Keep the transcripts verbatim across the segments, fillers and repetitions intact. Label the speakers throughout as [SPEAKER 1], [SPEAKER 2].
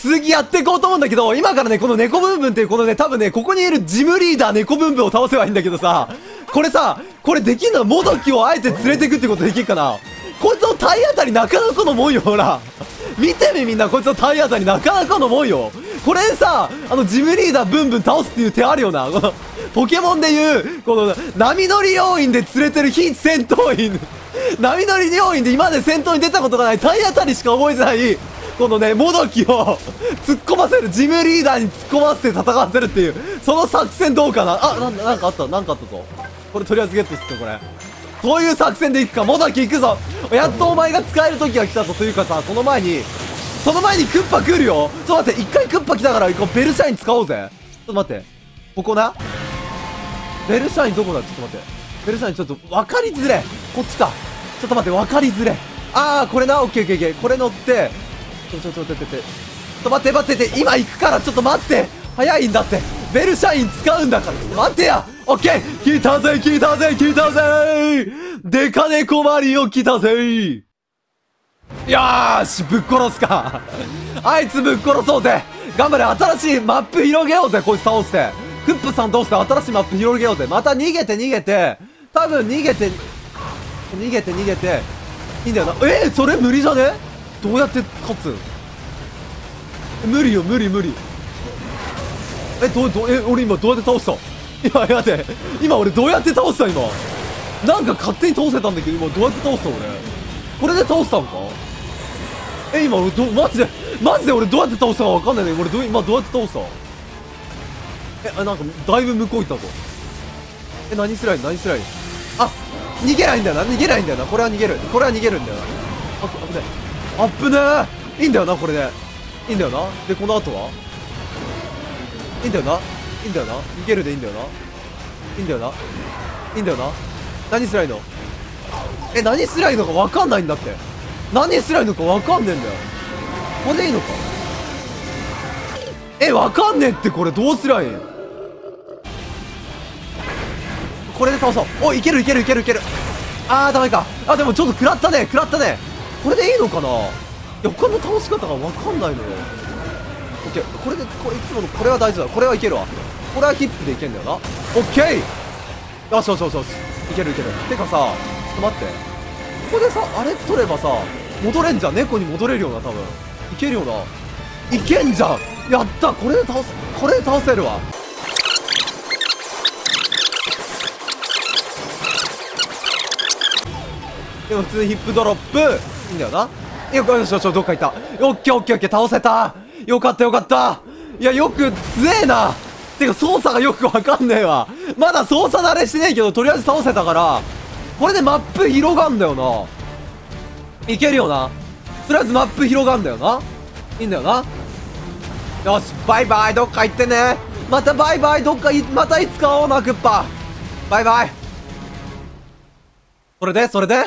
[SPEAKER 1] 続きやっていこうと思うんだけど、今からね、この猫ブンブンっていうこのね、多分ね、ここにいるジムリーダー猫ブンブンを倒せばいいんだけどさ、これさ、これできんのはモドキをあえて連れてくってことできるかな。こいつの体当たりなかなかのもんよ、ほら。見てみみんな、こいつの体当たりなかなかのもんよ。これさ、あのジムリーダーブンブン倒すっていう手あるよな。このポケモンでいう、この波乗り要員で連れてる非戦闘員。波乗り要員で今まで戦闘に出たことがない体当たりしか覚えてない、このね、モドキを突っ込ませる、ジムリーダーに突っ込ませて戦わせるっていう、その作戦どうかな。あ、な、なんかあった、なんかあったぞ。これとりあえずゲットすっか、これ。そういう作戦でいくか。モドキ行くぞ。やっとお前が使える時が来たぞ。というかさ、その前に、その前にクッパ来るよ。ちょっと待って、一回クッパ来たから、こうベルシャイン使おうぜ。ちょっと待って。ここな。ベルシャインどこだ。ちょっと待って。ベルシャインちょっと分かりづれ。こっちか。ちょっと待って、分かりづれ。あー、これな。オッケーオッケーオッケー。これ乗って、ちょちょちょちょちょちょちょっと待って待ってて、今行くからちょっと待って。早いんだって。ベルシャイン使うんだから。待ってや。オッケー。来たぜ来たぜ来たぜ。デカネコマリオ来たぜ。よーし、ぶっ殺すか。あいつぶっ殺そうぜ。頑張れ。新しいマップ広げようぜ。こいつ倒して、クップさん倒して新しいマップ広げようぜ。また逃げて逃げて、多分逃げて逃げて逃げていいんだよな。えー、それ無理じゃね。どうやって勝つ。無理よ、無理無理。え、どう、どう、え、俺今どうやって倒した。今、待って、今俺どうやって倒した今。なんか勝手に倒せたんだけど、今どうやって倒した俺。これで倒したんか。え、今俺ど、マジでマジで俺どうやって倒したかわかんないね。俺ど、今どうやって倒した。え、あ、なんかだいぶ向こう行ったぞ。え、何すりゃいい何すりゃいい。あ、逃げないんだよな。逃げないんだよな。これは逃げる。これは逃げるんだよな。あ、危ねえ。あっぶねえ。いいんだよな、これで。いいんだよな。で、この後はいいんだよな。いいんだよな。逃げるでいいんだよな。いいんだよな。いいんだよな。何すりゃいいの。え、何すりゃいいのかわかんないんだって。何すりゃいいのかわかんねえんだよ。これでいいのか。え、わかんねえって。これどうすりゃいい。これで倒そう。お、いけるいけるいけるいける。あー、ダメか。あ、でもちょっと食らったね食らったね。これでいいのかな。いや、他の倒し方がわかんないのよ。オッケー。これで、これいつものこれは大丈夫だ。これはいけるわ。これはヒップでいけんだよな。オッケー。よしよしよしよし。いけるいける。てかさ、ちょっと待って。ここでさ、あれ取ればさ、戻れんじゃん。猫に戻れるよな、多分。いけるよな。いけんじゃん。やった。これで倒せ、これで倒せるわ。でも普通にヒップドロップ。いいんだよな。よしよしよし、どっか行った。オッケーオッケーオッケー、倒せた。よかったよかった。いや、よく、強えな。てか、操作がよくわかんねえわ。まだ操作慣れしてねえけど、とりあえず倒せたから、これでマップ広がんだよな。いけるよな。とりあえずマップ広がんだよな。いいんだよな。よし、バイバイ、どっか行ってね。またバイバイ、どっかい、またいつか会おうな、クッパ。バイバイ。それで、それで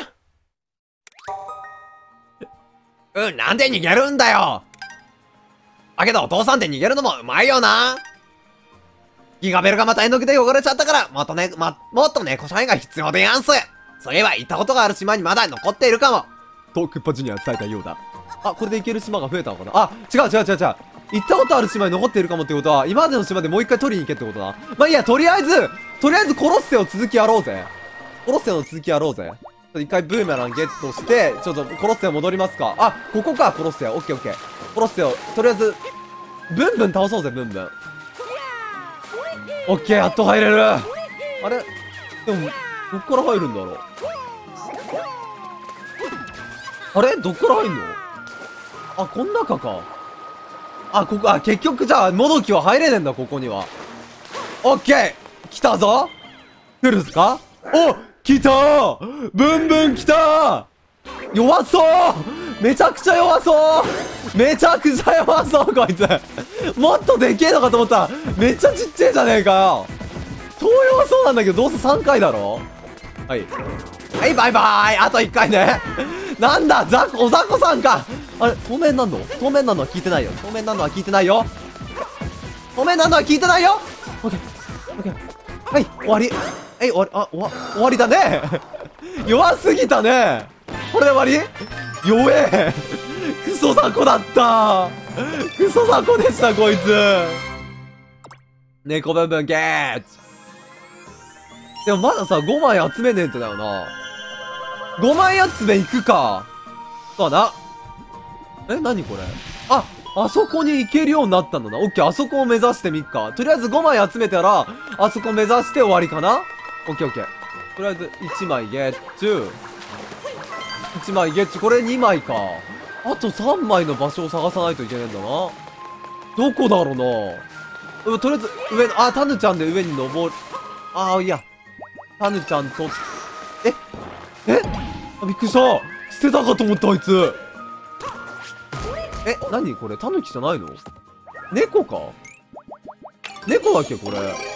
[SPEAKER 1] うん、なんで逃げるんだよ。だけどお父さんって逃げるのもうまいよな。ギガベルがまた絵の具で汚れちゃったから、もっとね、ま、もっと猫社員が必要でやんす。そういえば行ったことがある島にまだ残っているかも。と、クッパジュニアは伝えたようだ。あ、これで行ける島が増えたのかな。あ、違う違う違う違う。行ったことある島に残っているかもってことは、今までの島でもう一回取りに行けってことだ。まあいいや、とりあえず、とりあえずコロッセオ続きやろうぜ。コロッセオの続きやろうぜ。一回ブーメランゲットして、ちょっとコロッセオ戻りますか。あ、ここか、コロッセオ。オッケーオッケー。コロッセオ、とりあえず、ブンブン倒そうぜ、ブンブン。オッケー、やっと入れる。あれでも、どっから入るんだろう。あれどっから入んの。あ、こん中か。あ、ここ、あ、結局じゃあ、モドキは入れねえんだ、ここには。オッケー来たぞ。来るんすか。お来たー。ブンブン来たー。弱そう。めちゃくちゃ弱そう。めちゃくちゃ弱そう、こいつ。もっとでけえのかと思ったら、めっちゃちっちゃいじゃねえかよ。超弱そうなんだけど、どうせさんかいだろ。はい。はい、バイバーイ。あといっかいね。なんだ、ザコ、おザコさんか。あれ、透明なんの透明なのは聞いてないよ。透明なのは聞いてないよ。透明なのは聞いてないよ。オッケー。オッケー。はい、終わり。はい、終わり、あ、終わ、終わりだね。弱すぎたね。これで終わり。弱え。くソ雑魚だったクソ雑魚でした、こいつ。猫ブンブンゲッチ。でもまださ、ごまい集めねえとだよな。ごまい集め行くか。そうだな。え、なにこれ。あ、あそこに行けるようになったんだな。オッケー、あそこを目指してみっか。とりあえずごまい集めたら、あそこ目指して終わりかな。オッケーオッケー。とりあえずいちまいゲッチュ。いちまいゲッチュ。これにまいか。あとさんまいの場所を探さないといけねえんだな。どこだろうな。うん、とりあえず上の、あ、タヌちゃんで上に登る。ああ、いや。タヌちゃんと、ええあ、びっくりした。捨てたかと思った、あいつ。え、なにこれタヌキじゃないの？猫か？猫だっけこれ。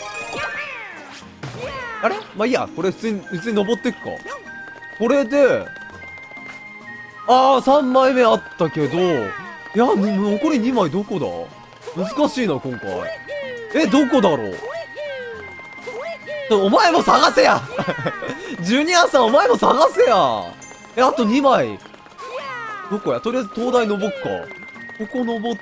[SPEAKER 1] あれまあ、いいや。これ普通に、普通に登ってくか。これで、ああ、さんまいめあったけど、いや、残りにまいどこだ？難しいな、今回。え、どこだろう？お前も探せやジュニアさん、お前も探せや。え、あとにまい。どこや？とりあえず東大登っか。ここ登って、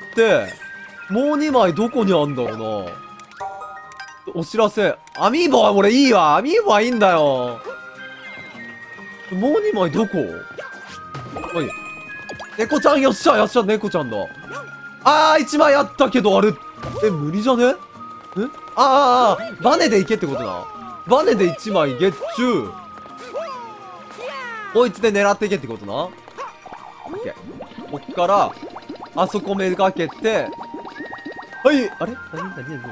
[SPEAKER 1] もうにまいどこにあんだろうな。お知らせ。アミーボは俺いいわ。アミーボはいいんだよ。もうにまいどこ？はい。猫ちゃんよっしゃよっしゃ、猫ちゃんだ。あー、いちまいあったけど、あれ、え、無理じゃね？えあーあー、バネでいけってことだ。バネでいちまいゲッチュー。こいつで狙っていけってことな。オッケー。こっから、あそこめがけて、はい、あれなになになになに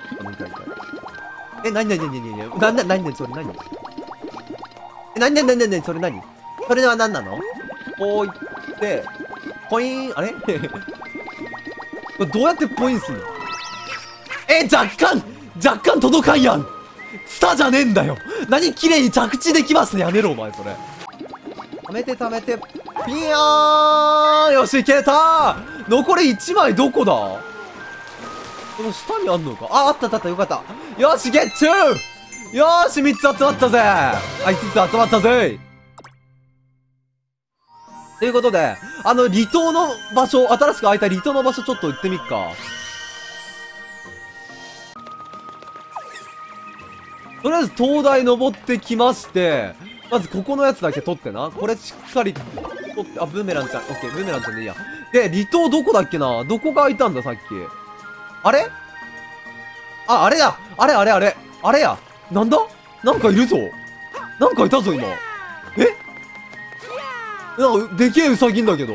[SPEAKER 1] え、なになになになになになになにそれなにえ、なになになになにそれなにそれは何なのこういって、ポイーン、あれこれどうやってポインすんのえ、若干若干届かんやんスタじゃねえんだよ何綺麗に着地できますねやめろお前それ。溜めて溜めて、ピヨーンよし、いけたー残りいちまいどこだこの下にあんのかあ、あったあった、よかった。よし、ゲッチューよーし、みっつ集まったぜあ、いつつ集まったぜということで、あの、離島の場所、新しく開いた離島の場所ちょっと行ってみっか。とりあえず東大登ってきまして、まずここのやつだけ取ってな。これしっかり取って、あ、ブーメランちゃん。オッケー、ブーメランちゃんでいいや。で、離島どこだっけなどこが開いたんだ、さっき。あれあ、あれやあれあれあれあれやなんだなんかいるぞなんかいたぞ、今。えなんか、でけえウサギんだけど。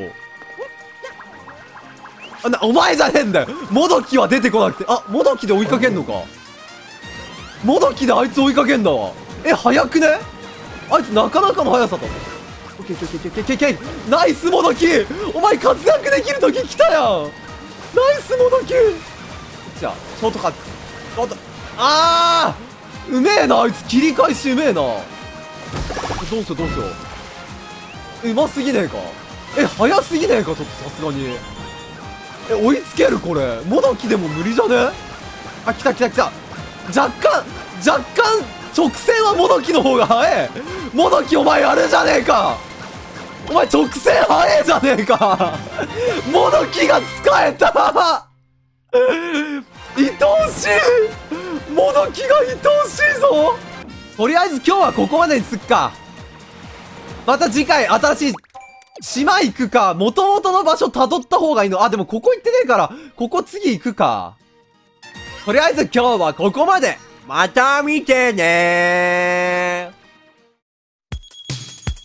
[SPEAKER 1] あ、な、お前じゃねえんだよモドキは出てこなくて。あ、モドキで追いかけんのかモドキであいつ追いかけんだわ。え、早くねあいつなかなかの速さだ。オッケーオッケーオッケーオッケーオッケーオッケーナイスモドキお前活躍できる時来たやんナイスモドキじゃあ、ショートカット。ショート、あーうめえなあいつ切り返しうめえなどうしようどうしよううますぎねえかえ、早すぎねえかちょっとさすがにえ、追いつけるこれモドキでも無理じゃねあ、来た来た来た若干若干直線はモドキの方が早えモドキお前やるじゃねえかお前直線早えじゃねえかモドキが使えた愛おしいモドキが愛おしいぞとりあえず今日はここまでにすっかまた次回新しい島行くか元々の場所辿った方がいいのあ、でもここ行ってねえからここ次行くかとりあえず今日はここまでまた見てね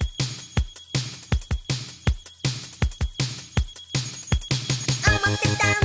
[SPEAKER 1] ー。思ってた